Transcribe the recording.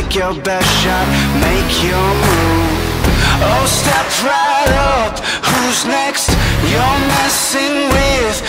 take your best shot, make your move. Oh, step right up, who's next? You're messing with